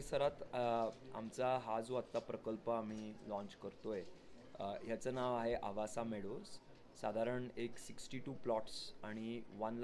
परिसरात आमचा हा जो आत्ता प्रकल्प आम्ही लॉन्च करतोय ह्याचं नाव आहे आवासा मेडोज. साधारण एक 62 प्लॉट्स आणि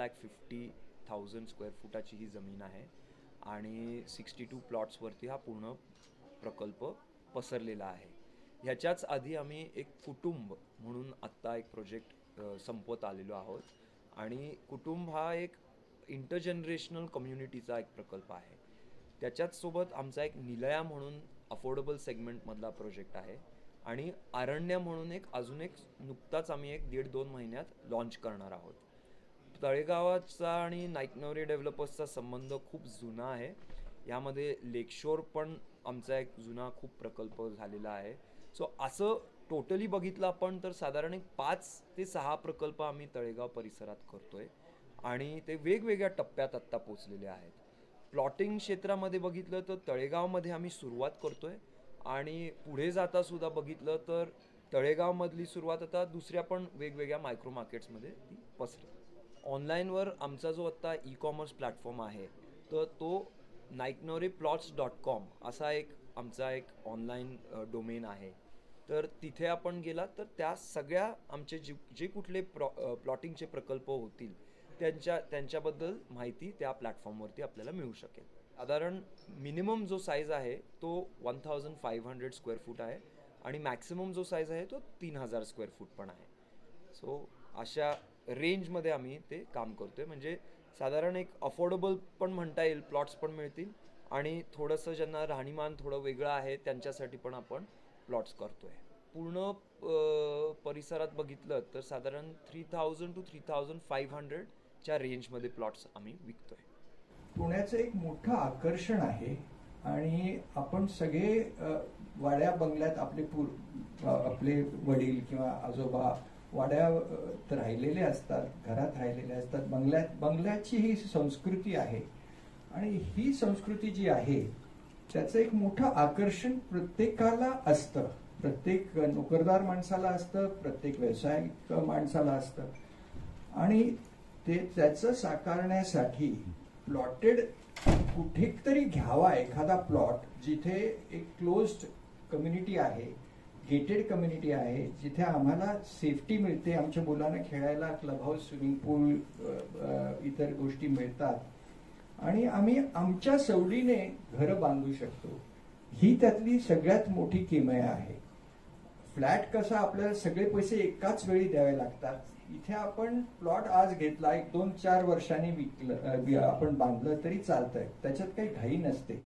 1,50,000 स्क्वेअर फुटाची ही जमीन आहे आणि 62 प्लॉट्सवरती हा पूर्ण प्रकल्प पसरलेला आहे. ह्याच्याच आधी आम्ही एक कुटुंब म्हणून आत्ता एक प्रोजेक्ट संपवत आलेलो आहोत आणि कुटुंब हा एक इंटरजनरेशनल कम्युनिटीचा एक प्रकल्प आहे. त्याच्याच सोबत आमचा एक निलया म्हणून अफोर्डेबल सेगमेंटमधला प्रोजेक्ट आहे आणि आरण्य म्हणून अजून एक नुकताच आम्ही 1-1.5-2 महिन्यात लॉन्च करणार आहोत. तळेगावाचा आणि नाईकनवरे डेव्हलपर्सचा संबंध खूप जुना आहे. यामध्ये लेकशोर पण आमचा एक जुना खूप प्रकल्प झालेला आहे. सो असं टोटली बघितलं आपण तर साधारण एक 5 ते 6 प्रकल्प आम्ही तळेगाव परिसरात करतोय आणि ते वेगवेगळ्या टप्प्यात आत्ता पोचलेले आहेत. प्लॉटिंग क्षेत्रामध्ये बघितलं तर तळेगावमध्ये आम्ही सुरुवात करतोय आणि पुढे जाता सुद्धा बघितलं तर तळेगावमधली सुरुवात आता दुसऱ्या पण वेगवेगळ्या मायक्रो मार्केट्समध्ये ती पसरेल. ऑनलाईनवर आमचा जो आत्ता ई-कॉमर्स प्लॅटफॉर्म आहे तर तो naiknaurePlots.com असा आमचा एक ऑनलाईन डोमेन आहे. तर तिथे आपण गेलात तर त्या सगळ्या आमचे जे कुठले प्लॉटिंगचे प्रकल्प होतील त्यांच्याबद्दल माहिती त्या प्लॅटफॉर्मवरती आपल्याला मिळू शकेल. साधारण मिनिमम जो साईज आहे तो 1,500 स्क्वेअर फूट आहे आणि मॅक्सिमम जो साईज आहे तो 3,000 स्क्वेअर फूट पण आहे. सो अशा रेंजमध्ये आम्ही ते काम करतोय. म्हणजे साधारण एक अफोर्डेबल पण म्हणता येईल, प्लॉट्स पण मिळतील आणि थोडंसं ज्यांना राहणीमान थोडं वेगळं आहे त्यांच्यासाठी पण आपण प्लॉट्स करतोय. पूर्ण परिसरात बघितलं तर साधारण 3,000 to 3,500 च्या रेंजमध्ये प्लॉट्स आम्ही विकतोय. पुण्याचं एक मोठं आकर्षण आहे आणि आपण सगळे वाड्या बंगल्यात आपले वडील किंवा आजोबा वाड्यात राहिलेले असतात, घरात राहिलेले असतात. बंगल्याची ही संस्कृती आहे आणि ही संस्कृती जी आहे त्याचं एक मोठं आकर्षण प्रत्येकाला असतं. प्रत्येक नोकरदार माणसाला असतं, प्रत्येक व्यावसायिक माणसाला असतं आणि त्याचं साकारण्यासाठी प्लॉटेड कुठेतरी घ्यावा एखादा प्लॉट जिथे एक क्लोज्ड कम्युनिटी आहे, गेटेड कम्युनिटी आहे, जिथे आम्हाला सेफ्टी मिळते, आमच्या मुलांना खेळायला क्लब हाऊस, स्विमिंग पूल, इतर गोष्टी मिळतात आणि आम्ही आमच्या सवडीने घरं बांधू शकतो. ही त्यातली सगळ्यात मोठी किमया आहे. फ्लॅट कसा आपल्याला सगळे पैसे एकाच वेळी द्यावे लागतात. इथे आपण प्लॉट आज घेतला, 1-2-4 वर्षांनी विकलं, आपण बांधलं तरी चालतंय, त्याच्यात काही घाई नसते.